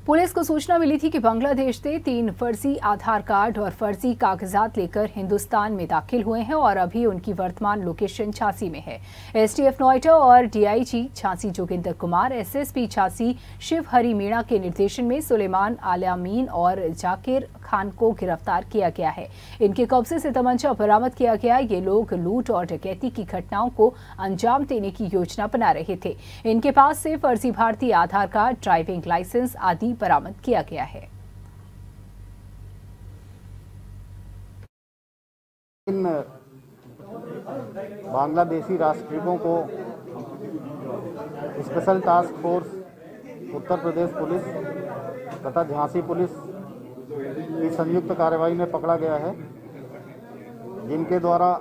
Police को सूचना मिली थी कि बांग्लादेश से 3 फर्जी आधार कार्ड और फर्जी कागजात लेकर हिंदुस्तान में दाखिल हुए हैं और अभी उनकी वर्तमान लोकेशन झांसी में है। एसटीएफ नोएडा और डीआईजी झांसी जोगिंदर कुमार, एसएसपी झांसी शिव हरि मीणा के निर्देशन में सुलेमान आलामीन और जाकिर खान को गिरफ्तार किया गया है। इनके कब्जे से तमंचा बरामद किया गया। ये लोग लूट और डकैती की घटनाओं को अंजाम देने की योजना बना रहे थे। इनके पास से फर्जी भारतीय आधार कार्ड, ड्राइविंग लाइसेंस आदि बरामद किया गया है। इन बांग्लादेशी राष्ट्रीयों को special task force Uttar Pradesh police तथा झांसी पुलिस की संयुक्त कार्रवाई में पकड़ा गया है, जिनके द्वारा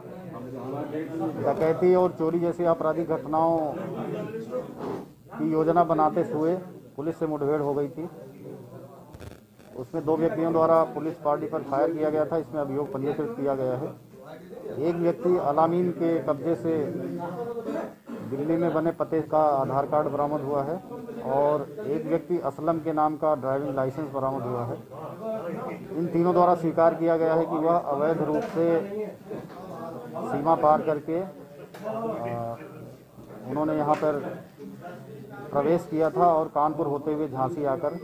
डकैती और चोरी जैसी आपराधिक घटनाओं की योजना बनाते हुए पुलिस से मुठभेड़ हो गई थी। उसमें 2 व्यक्तियों द्वारा पुलिस पार्टी पर फायर किया गया था। इसमें अभियोग पंजीकृत किया गया है। एक व्यक्ति अलामीन के कब्जे से दिल्ली में बने पते का आधार कार्ड बरामद हुआ है और एक व्यक्ति असलम के नाम का ड्राइविंग लाइसेंस बरामद हुआ है। इन तीनों द्वारा स्वीकार किया गया है कि वह अवैध रूप से सीमा पार करके उन्होंने यहाँ पर प्रवेश किया था और कानपुर होते हुए झांसी आकर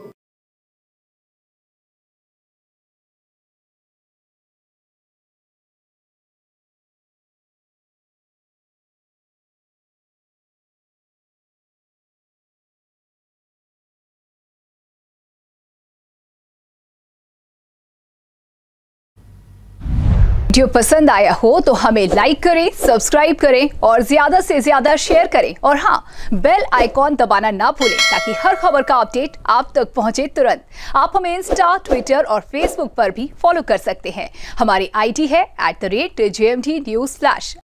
वीडियो पसंद आया हो तो हमें लाइक करें, सब्सक्राइब करें और ज्यादा से ज्यादा शेयर करें और हाँ, बेल आइकॉन दबाना ना भूलें ताकि हर खबर का अपडेट आप तक पहुंचे तुरंत। आप हमें इंस्टा, ट्विटर और फेसबुक पर भी फॉलो कर सकते हैं। हमारी आईडी है @JMT News Flash।